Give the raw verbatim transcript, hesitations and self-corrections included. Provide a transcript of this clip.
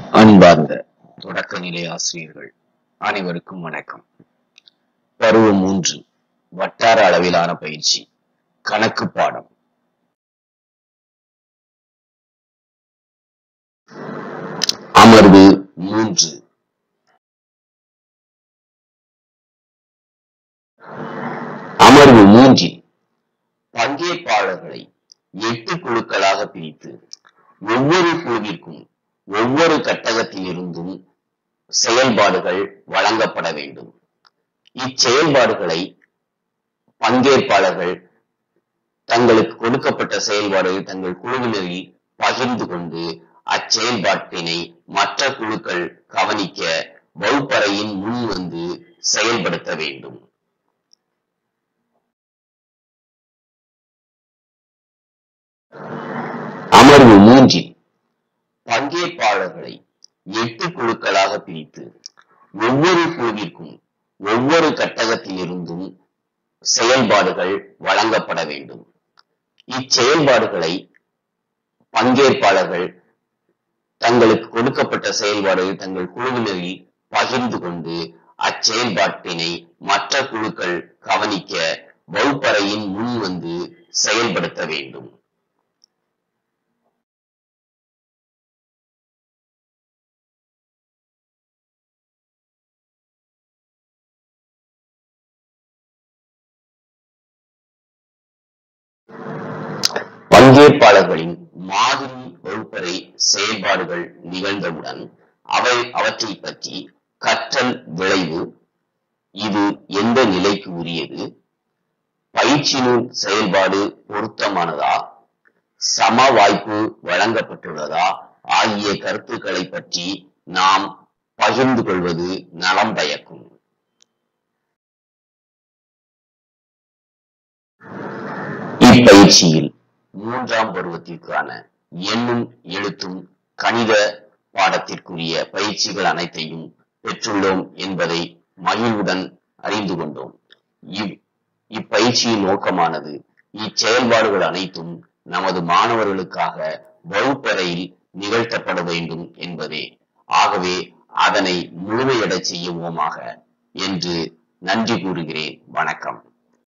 அன்பார்ந்த தொடக்க நிலை ஆசிரியர்கள் அனைவருக்கும் வணக்கம். பருவம் மூன்று வட்டார அளவிலான பயிற்சி கணக்கு பாடம். அமர்வு மூன்று. அமர்வு மூன்றில் பங்கேற்பாளர்களை எட்டு குழுக்களாக பிரித்து ஒவ்வொரு குழுவிற்கும் ஒவ்வொரு கட்டகத்தில் இருந்தும் செயல்பாடுகள் வழங்கப்பட வேண்டும். இச்செயல்பாடுகளை பங்கேற்பாளர்கள் தங்களுக்கு கொடுக்கப்பட்ட செயல்பாடுகளை தங்கள் குழுவினரில் பகிர்ந்து கொண்டு அச்செயல்பாட்டினை மற்ற குழுக்கள் கவனிக்க வகுப்பறையின் முன் வந்து செயல்படுத்த வேண்டும். அமர்வு மூன்றில் பங்கேற்பாளர்களை எட்டு குழுக்களாக பிரித்து ஒவ்வொரு குழுவிற்கும் ஒவ்வொரு கட்டகத்தில் இருந்தும் செயல்பாடுகள் வழங்கப்பட வேண்டும். இச்செயல்பாடுகளை பங்கேற்பாளர்கள் தங்களுக்கு கொடுக்கப்பட்ட செயல்பாடுகளை தங்கள் குழுவினரில் பகிர்ந்து கொண்டு அச்செயல்பாட்டினை மற்ற குழுக்கள் கவனிக்க வகுப்பறையின் முன் வந்து செயல்படுத்த வேண்டும். பங்கேற்பாளர்களின் மாதிரி வகுப்பறை செயல்பாடுகள் நிகழ்ந்தவுடன் அவை அவற்றை பற்றி கற்றல் விளைவு, இது எந்த நிலைக்கு உரியது, பயிற்சியின் செயல்பாடு பொருத்தமானதா, சம வாய்ப்பு வழங்கப்பட்டுள்ளதா ஆகிய கருத்துக்களை பற்றி நாம் பகிர்ந்து கொள்வது நலம் பயக்கும். இப்பயிற்சியில் மூன்றாம் பருவத்திற்கான எண்ணும் எழுத்தும் கணித பாடத்திற்குரிய பயிற்சிகள் அனைத்தையும் பெற்றுள்ளோம் என்பதை மகிழ்வுடன் அறிந்து கொண்டோம். இவ் இப்பயிற்சியின் நோக்கமானது இச்செயல்பாடுகள் அனைத்தும் நமது மாணவர்களுக்காக வகுப்பறையில் நிகழ்த்தப்பட வேண்டும் என்பதே. ஆகவே அதனை முழுமையடச் செய்வோமாக என்று நன்றி கூறுகிறேன். வணக்கம்.